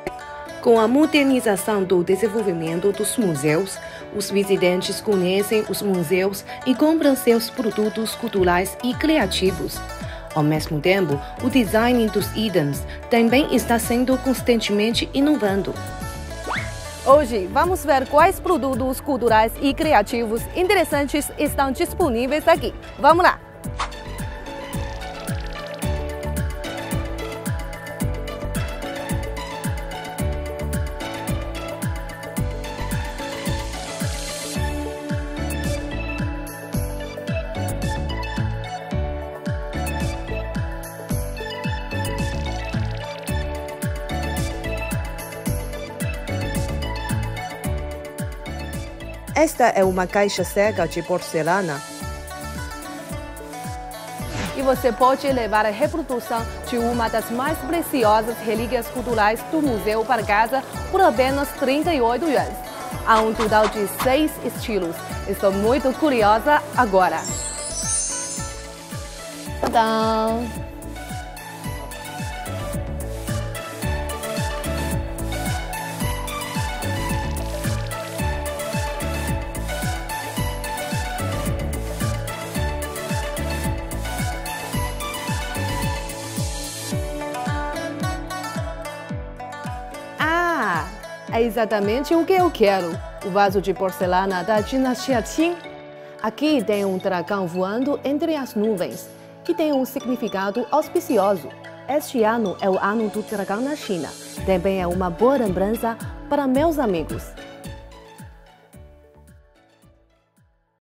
Com a modernização do desenvolvimento dos museus, os visitantes conhecem os museus e compram seus produtos culturais e criativos. Ao mesmo tempo, o design dos itens também está sendo constantemente inovando. Hoje, vamos ver quais produtos culturais e criativos interessantes estão disponíveis aqui. Vamos lá! Esta é uma caixa cega de porcelana. E você pode levar a reprodução de uma das mais preciosas relíquias culturais do museu para casa por apenas 38 yuans. Há um total de 6 estilos. Estou muito curiosa agora. Tadã! É exatamente o que eu quero. O vaso de porcelana da dinastia Qing. Aqui tem um dragão voando entre as nuvens, que tem um significado auspicioso. Este ano é o ano do dragão na China. Também é uma boa lembrança para meus amigos.